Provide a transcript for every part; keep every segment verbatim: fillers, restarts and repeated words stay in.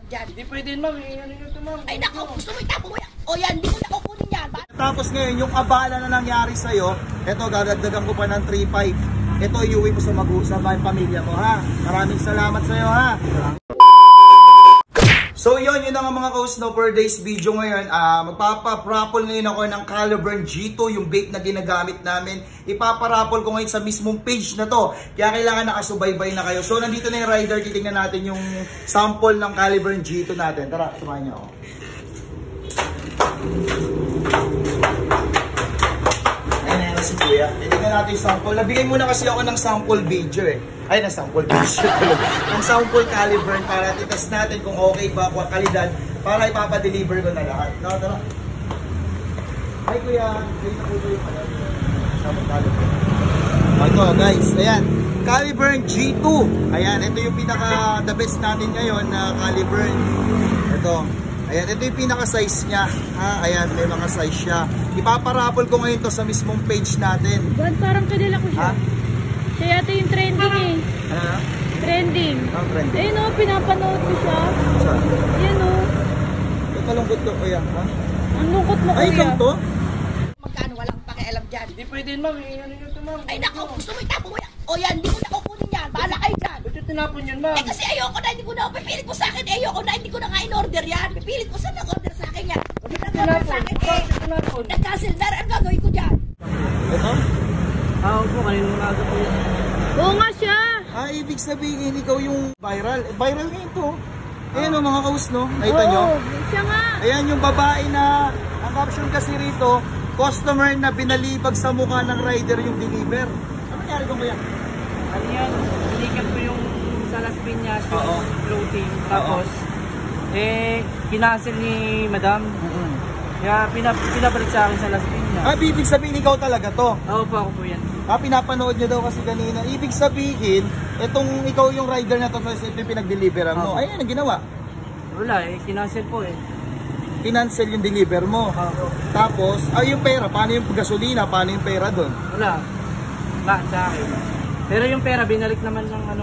dyan. Hindi pwede ma'am, ano nyo ito ma'am. Ay nako, gusto mo itapo mo yan. O yan, hindi ko nakukunin yan. Tapos ngayon, yung abala na nangyari sa'yo, eto, gagagdagan ko pa ng three five. Ito, iuwi mo sa mag-uusap ang pamilya mo, ha? Maraming salamat sa'yo, ha? So yun, yun ang mga ka-Snow per days video ngayon. uh, Magpapa-raffle ngayon ako ng Caliburn G two, yung vape na ginagamit namin. Ipapa-raffle ko ngayon sa mismong page na to. Kaya kailangan nakasubaybay na kayo. So nandito na yung rider, titingnan natin yung sample ng Caliburn G two natin. Tara, sumahan niyo ako. Ayan, ayan si Kuya. Titingnan natin yung sample. Nabigay muna kasi ako ng sample video eh. Ay, na sample video. Ang sample Caliburn para titest natin kung okay ba, kung kalidad, para ipapadeliver ko na lahat. No, tara. Hi Kuya, kayo na po ba yung sample Caliburn? Ito guys, ayan. Caliburn G two. Ayan, ito yung pinaka the best natin ngayon na Caliburn. Ito. Ayan, ito yung pinaka-size niya. Ha? Ayan, may mga size siya. Ipaparapol ko ngayon to sa mismong page natin. Ba't parang kilala ko siya? Ha? Siya yata yung trending eh. Ano? Trending. Ang trending? Ayun o, pinapanood ko siya. Saan? Ayan o. Ito kalungkot ko, Kuya. Ha? Ang lungkot mo, Ay, Kuya. ikaw to? Magkano walang pakialam dyan. Hindi pwede ma'am, ano nyo ito ma'am. Ay nako, gusto mo itapo mo yan. O yan, hindi ko nakukunin yan. Bahala kayo dyan. Ba't yung tinapon yun ma'am? Eh kasi ayoko na, hindi ko na, pipilit mo sa akin. Eh, ayoko na, hindi ko na nga in-order yan. Pipilit mo saan nag-order sa akin yan. Hindi nag-order sa akin eh. Tinapon. Nag-cancel na, ano gagawin ko dyan? Ito? Ah, opo, kanina mga aga po yun. Oo nga siya. Ah, ibig sabihin, ikaw yung viral. Eh, viral nga ito. Ayan o mga kaus, no? Nakita nyo? Oo, siya nga. Ayan yung babae na, ang caption kasi rito, customer na binalibag sa mukha ng rider yung deliver. Ano nangyari ko Kuya? Ano yan? Inikat ko yung sa Las Piñas, yung Oo. floating. Tapos, eh, kinancel ni madam. Mm-hmm. Kaya pinap pinabalik sa akin sa Las Piñas. Ah, ibig sabihin, ikaw talaga to. Oo po, ako po yan. Ah, pinapanood niyo daw kasi kanina. Ibig sabihin, itong ikaw yung rider na to, first ito yung pinag-deliveran mo. Oo. Ayan, ang ginawa. Wala eh, kinancel po eh. Pinancel yung deliver mo. Oo. Tapos, ay yung pera, paano yung gasolina, paano yung pera doon? Wala. Ba, sa akin. Pero yung pera, binalik naman ng ano,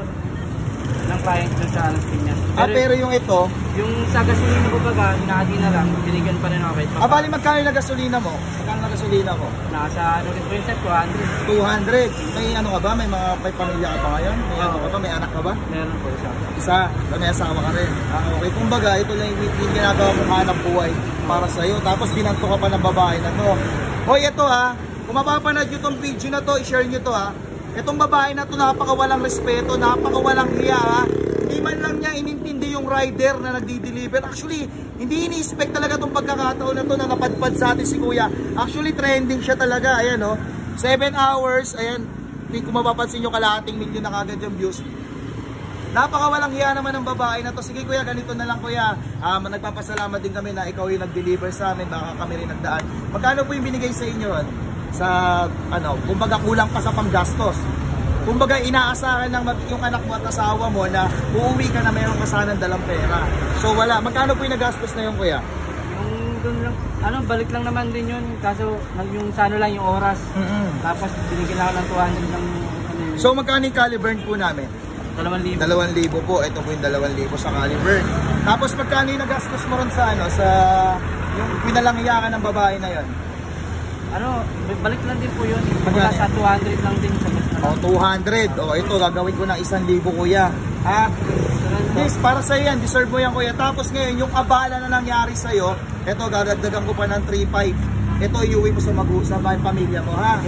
ng client doon sa Las Piñas. Ah, pero yung ito, yung sa gasolina ko baga, hinahati na lang, binigyan pa rin ako kahit ah, bali magkano yung gasolina mo? Magkano na gasolina mo? Nasa ano rin po yun, two hundred. two hundred. May ano ka ba? May mga may pamilya ka pa ngayon? May ano ka ba? May anak ka ba? Meron po isa. Isa. May asawa ka rin. Ah, okay. Kumbaga, ito lang yung, yung ginagawa mong hanap buhay para sa'yo. Tapos binanto ka pa ng babae na to. Hoy, ito ha. Kung mapapanood nyo tong video na to, i-share nyo to ha. Itong babae na to, napakawalang respeto, napakawalang hiya ha. Hindi man lang niya inintindi yung rider na nagdi-deliver. Actually, hindi ini-expect talaga itong pagkakataon na to na napadpad sa atin si Kuya. Actually, trending siya talaga. Ayan o. seven hours. Ayan. Kung mapapansin nyo, kalahating milyon na kagad yung views. Napakawalang hiya naman ng babae na to. Sige Kuya, ganito na lang Kuya. Um, nagpapasalamat din kami na ikaw yung nag-deliver sa amin. Baka kami rin nagdaan. Magkano po yung binigay sa inyo? Sa ano, kumbaga kulang pa sa panggastos. Kumbaga inaasahan ng yung anak mo at asawa mo na uuwi ka na mayroon ka sanang dalang pera. So wala, magkano po yung nagastos na yun Kuya? Yung doon lang, ano, balik lang naman din yun. Kaso yung sa ano lang yung oras. Mm-hmm. Tapos binigyan ako ng two hundred ng ano yun. So magkano yung Caliburn po namin? Dalawang libo. Dalawang libo po. Ito po yung dalawang libo sa Caliburn. Tapos magkano yung nagastos mo ron sa ano, sa yung pinalangyakan ng babae na yon? Ano, balik lang din po yun. Magkano? Mula sa two hundred lang din sa bus na. Oh, two hundred. Oh, ito gagawin ko ng isang libo Kuya. Ha? Yes, para sa yan, deserve mo yan Kuya. Tapos ngayon, yung abala na nangyari sa iyo, ito gagagdagan ko pa ng three five. Ito iuwi mo sa mag-uusap sa pamilya mo, ha?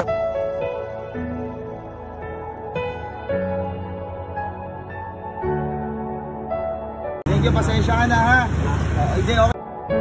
Thank you, pasensya ka na ha. Uh, hindi, okay.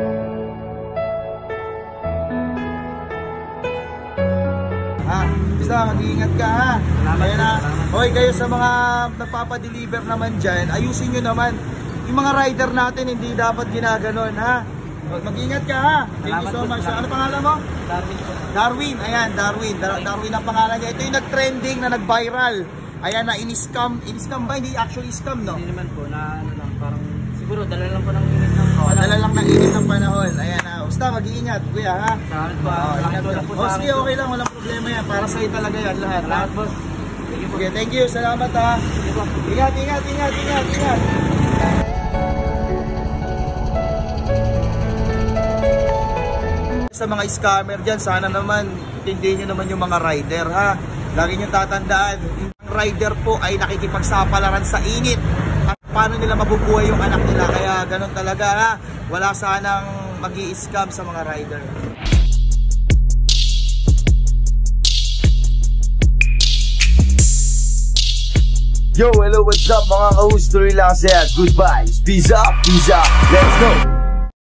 Ha, basta mag-iingat ka ha. Kaya na, okay kayo sa mga nagpapadeliver naman dyan, ayusin nyo naman. Yung mga rider natin hindi dapat ginaganon ha. Mag-iingat ka ha. Thank you so much. Ano pangalan mo? Darwin po. Darwin, ayan, Darwin. Dar Darwin ang pangalan niya. Ito yung nag-trending na nag-viral. Ayan na, in-scam. In-scam ba? Hindi actually scam, no? Hindi naman po, na ano lang, parang siguro dala lang po ng init ng Oh, dala lang ng init ng panahon. Ayan na. Basta mag-iingat, kuya ha. Salamat po. Oh, Salamat ingat po ka. sa Oh, sige, akin. okay lang. Walang problema yan. Para sa'yo talaga yan lahat. Salamat po. Thank you po. Okay, thank you. Salamat ha. Thank you po. Ingat, ingat, ingat, ingat, ingat. Sa mga scammer dyan, sana naman tindihin nyo naman yung mga rider, ha. Lagi nyo tatandaan, yung rider po ay nakikipagsapalaran sa init. At paano nila mabubuhay yung anak nila. Kaya ganun talaga, ha. Wala sanang mag-i-scam sa mga rider. Yo, hello, what's up mga ka-host? Tuloy lang saya. Goodbye. Peace up, peace up. Let's go.